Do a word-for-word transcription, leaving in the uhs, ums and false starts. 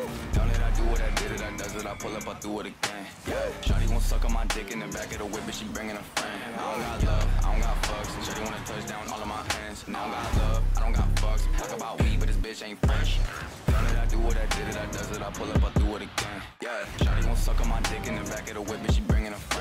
Done it, I do it, I did it, I does it, I pull up, I do it again. Yeah, shawty gon' suck on my dick in the back of the whip, and she bringing a friend. I don't got love, I don't got fucks. Shawty wanna touch down all of my hands. And I don't got love, I don't got fucks. Talk about weed, but this bitch ain't fresh. Done it, I do it, I did it, I does it, I pull up, I do it again. Yeah, shawty gon' suck on my dick in the back of the whip, and she bringing a friend.